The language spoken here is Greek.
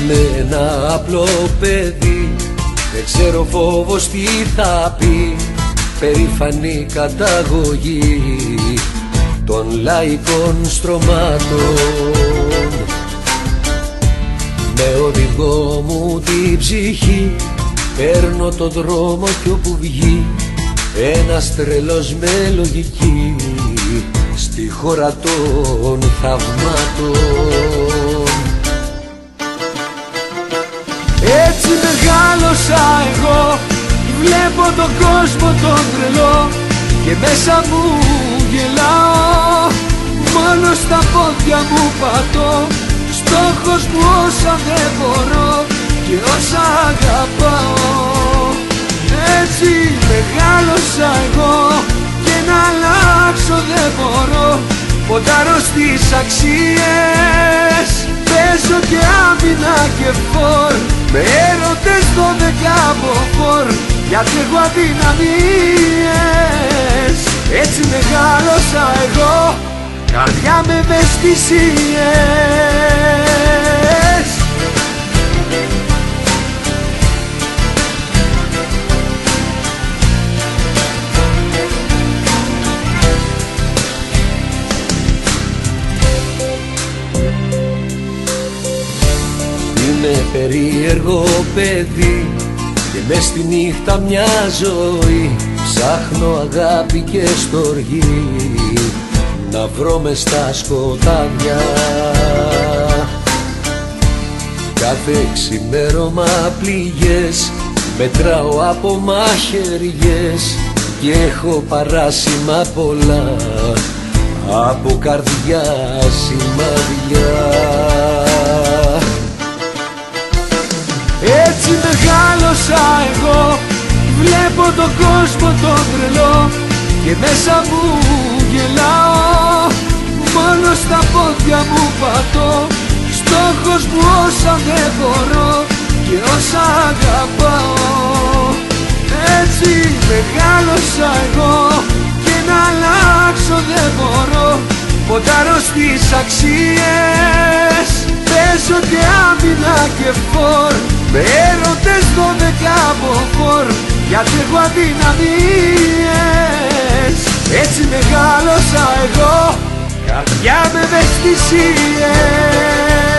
Είμαι ένα απλό παιδί, δεν ξέρω φόβος τι θα πει. Περήφανη καταγωγή των λαϊκών στρωμάτων. Με οδηγό μου την ψυχή παίρνω το δρόμο κι όπου βγει ένας τρελός με λογική στη χώρα των θαυμάτων. Έτσι μεγάλωσα εγώ, βλέπω τον κόσμο τον τρελό και μέσα μου γελάω, μόνο στα πόδια μου πατώ, στόχος μου όσα δεν μπορώ και όσα αγαπάω. Έτσι μεγάλωσα εγώ και να αλλάξω δεν μπορώ, ποντάρω στις αξίες, παίζω και άμυνα και φορ, με έρωτες 12 μποφόρ, γιατί έχω αδυναμίες. Έτσι μεγάλωσα εγώ, καρδιά με ευαισθησίες. Είμαι περίεργο παιδί και μες στη νύχτα μια ζωή ψάχνω αγάπη και στοργή να βρω μες στα σκοτάδια. Κάθε ξημέρωμα πληγές μετράω από μαχαιριές και έχω παράσημα πολλά από καρδιά σημαδιά. Έτσι μεγάλωσα εγώ, βλέπω τον κόσμο τον τρελό και μέσα μου γελάω, μόνο στα πόδια μου πατώ, στόχος μου όσα δεν μπορώ και όσα αγαπάω. Έτσι μεγάλωσα εγώ και να αλλάξω δεν μπορώ, ποντάρω στις αξίες, παίζω και άμυνα και φορ, με έρωτες 12 μποφόρ, γιατί έχω αδυναμίες. Έτσι μεγάλωσα εγώ, καρδιά με ευαισθησίες.